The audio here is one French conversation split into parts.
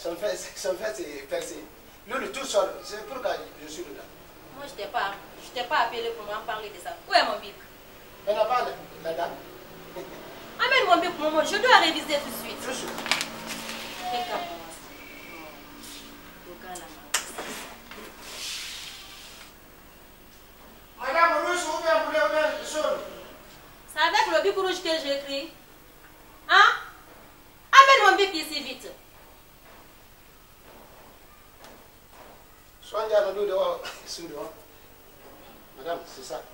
son frère c'est percé. Lui, le tout seul, c'est pourquoi je suis dedans. Moi, je t'ai pas appelé pour m'en parler de ça. Où est mon bic? Elle n'a pas la dame. Amène mon bic, maman. Je dois réviser tout de suite. Je suis. Quel cas pour moi? Le gars là. Madame, Rouge, ouvert, jaune. C'est avec le bic rouge que j'ai écrit. Hein? Amène mon bic ici vite. Soignez à nous dehors, sous dehors. Madame, c'est ça.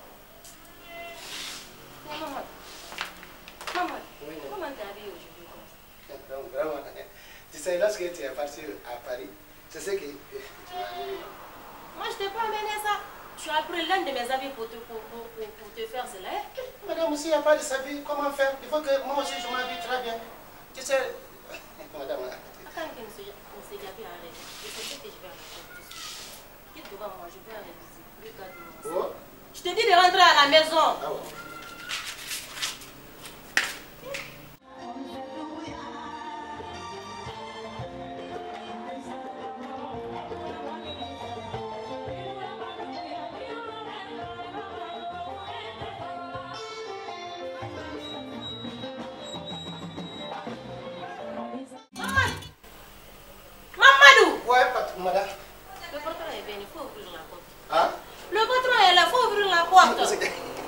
Maman. Maman, Oui, comment t'es habillée aujourd'hui comme ça? Donc, vraiment, tu sais, lorsque tu es parti à Paris, c'est ce que tu m'as dit. Moi, je t'ai pas amené ça. Tu as pris l'un de mes habits pour te faire cela. Hein? Madame, s'il n'y a pas de s'habiller, comment faire? Il faut que moi aussi je m'habille très bien. Tu sais, madame. Attends que M. Diaby arrête. Je sais que je vais arrêter tout de suite. Quitte devant moi, je vais réviser. Regarde-moi. Oh. Je te dis de rentrer à la maison. Ah ouais. Madame. Le patron est venu, il faut ouvrir la porte. Hein? Le patron est là, il faut ouvrir la porte.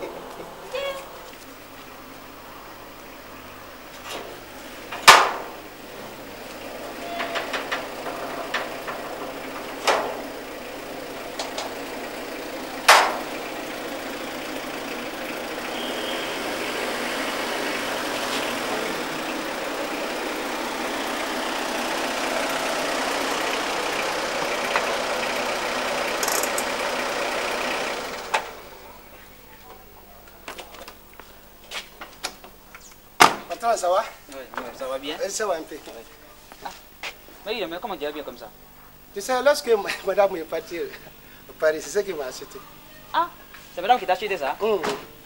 Ça va? Oui, ça va bien. Ça va un peu. Ah. Mais comment tu es bien comme ça? Tu sais, lorsque madame est partie à Paris, c'est ça qui m'a acheté. Ah, c'est madame qui t'a acheté ça? Oui,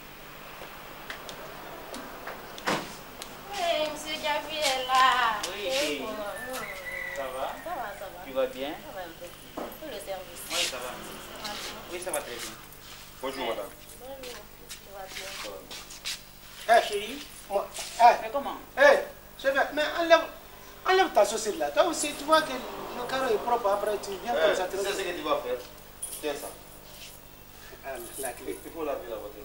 M. Diaby est là. Oui, ça va? Ça va. Tu vas bien? Ça va un peu. Pour le service. Oui, ça va. Oui, ça va très bien. Bonjour, madame. Bonjour. Tu vas bien? Chérie? Moi, Mais comment? je vais, mais enlève ta chaussure là. Toi aussi, tu vois que le carreau est propre. Après, tu viens comme ça. C'est ce que tu vas faire. Tiens ça. La clé. Il faut laver la voiture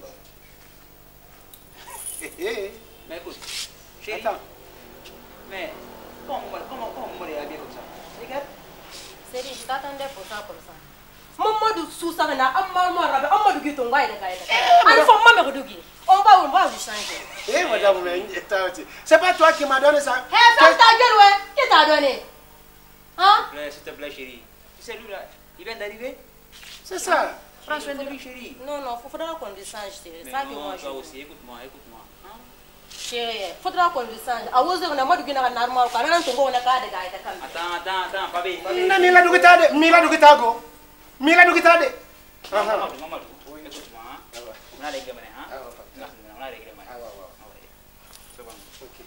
là. Mais écoute, chérie. Attends. Mais comment on est habillé comme ça? Regarde. Chérie, je t'attendais pour ça comme ça. Mamadou Soussana, Amadou Guitonga et le gars. On va lui changer. Madame, c'est pas toi qui m'as donné ça. Ferme ta gueule, ouais. Qui t'a donné? Hein? S'il te plaît, chérie. Tu sais, lui là, il vient d'arriver. C'est ça. Prends soin de lui, chérie. Non, il faudra qu'on lui change. C'est ça que moi je toi aussi, écoute-moi. Hein? Chérie, il faudra qu'on lui change. A vous on a mode qui n'a pas normal. Quand on a ton go, on a qu'à Attends, pas bien. Mila Dugitade. Mamadou, écoute-moi. On a réglé maintenant. On a réglé maintenant. C'est bon. Ok.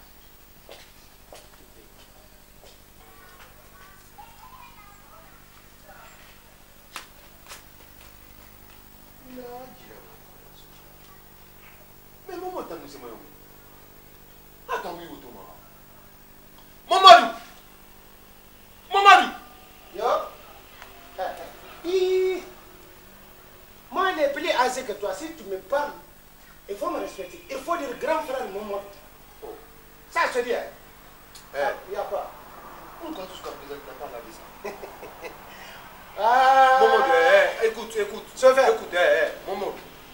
Mais maman, t'as mis ce maillot. Attends, oui, Thomas. Mamadou! Yo. Moi, il est plus âgé que toi. Si tu me parles, il faut me respecter. Il faut dire grand frère Momo. Ça, je te dis. Il n'y a pas. Pourquoi jusqu'à présent, tu n'as pas lavé ça? Mamadou, écoute. Je vais. Écoute, Mamadou.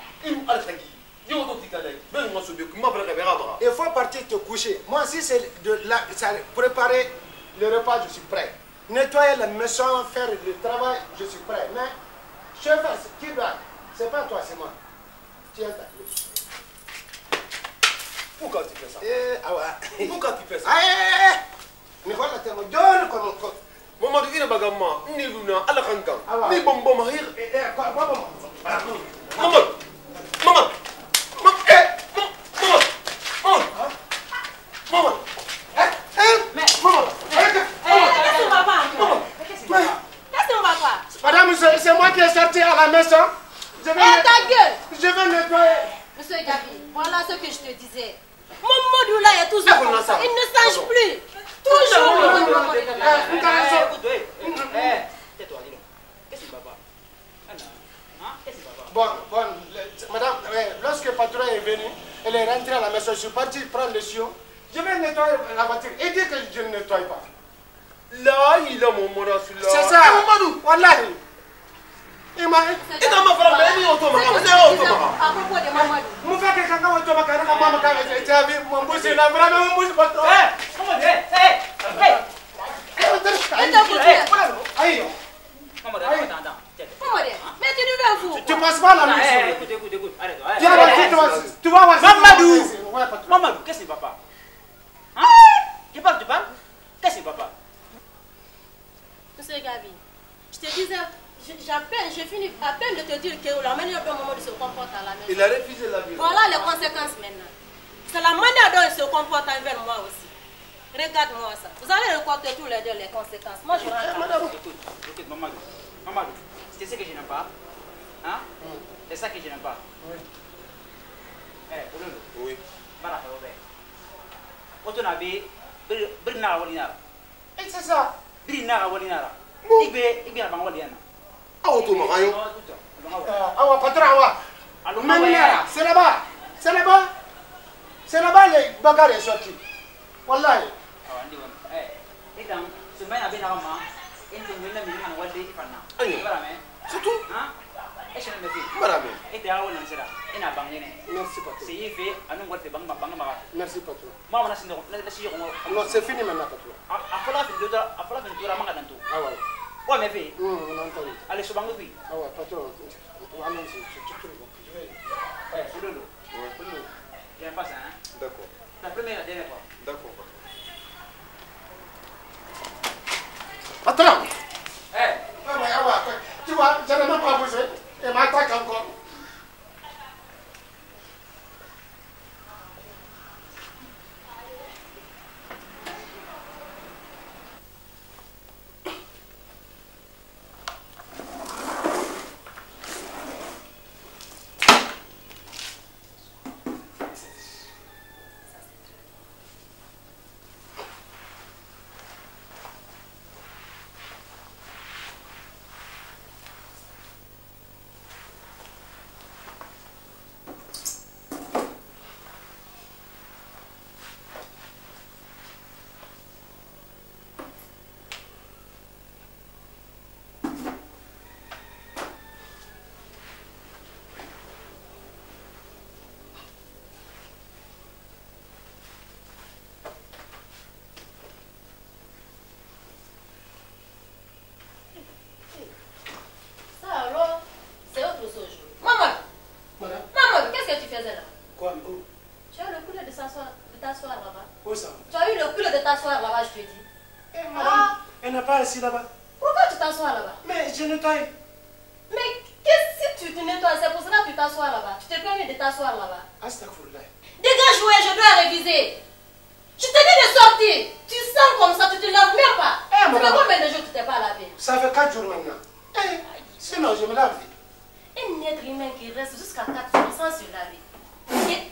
Il faut partir te coucher. Moi, si c'est de préparer le repas, je suis prêt. Nettoyer la maison, faire le travail, je suis prêt. Mais, chef, qui doit? C'est pas toi, c'est moi. Tiens ta clé. Pourquoi tu fais ça? Pourquoi tu fais ça? Mais voilà, tu me donnes comme... Mamadou, il est bagamma. Ni luna, ala kankan. Ni Maman. Madame, c'est moi qui ai sorti à la maison. Ta gueule! Je vais nettoyer. Monsieur Gabi, voilà ce que je te disais. Mamadou là est toujours comme ça. Il ne change plus. Toujours. Tais-toi, dis donc. Qu'est-ce que papa? Qu'est-ce que papa? Bon, madame, lorsque le patron est venu, elle est rentrée à la maison, je suis parti prendre le sion. Je vais nettoyer la voiture et dire que je ne nettoie pas. Là, il a mon mot là. C'est ça. Wallahi. Il m'a dit. Il m'a fait un peu à propos de Mamadou. Mon frère, quelqu'un qui m'a dit que maman m'a dit que mon bouche est là, vraiment mon bouche pas trop. Comment dire? Mais tu devais un fou. Tu passes pas la nuit. Écoute, arrête. Tu vas voir. Mamadou, qu'est-ce que papa? Tu parles? Qu'est-ce que papa? Monsieur Gabi, je te disais, j'ai fini à peine de te dire que la manière dont Mamadou se comporte à la maison. Il a refusé la vie. Voilà les conséquences maintenant. C'est la manière dont il se comporte envers moi aussi. Regarde-moi ça. Vous allez reporter tous les deux les conséquences. Moi je rentre. Écoute, Mamadou, c'est ce que je n'aime pas. C'est ça que je n'aime pas. Oui. Oui. Et c'est ça. Ah, patron, c'est là-bas. C'est là-bas les bagarres sont sortis. Wallahi. C'est tout. Madame. Merci, patron. Merci, patron. Non, Non, c'est fini maintenant, patron. Ah ouais. Ouais, mais fille. On entend. Allez, sur Bango, puis. Ah ouais, patron. Je n'aime pas ça, hein. D'accord. La première et la dernière fois. D'accord. Patron. Tu vois, je n'ai même pas bougé. Et m'attaque encore. Là-bas, je te dis. Madame, elle n'a pas assis là-bas. Pourquoi tu t'assois là-bas? Mais je nettoie. Mais qu'est-ce que tu te nettoies? C'est pour cela que tu t'assois là-bas. Tu t'es permis de t'asseoir là-bas. Astaghfirullah. Dégage, ouais, je dois réviser. Je te dis de sortir. Tu sens comme ça, tu te laves même pas. Ça fait combien de jours que tu t'es pas lavé? Ça fait 4 jours maintenant. Sinon, je me lave. Un être humain qui reste jusqu'à 4 jours sans se laver. Et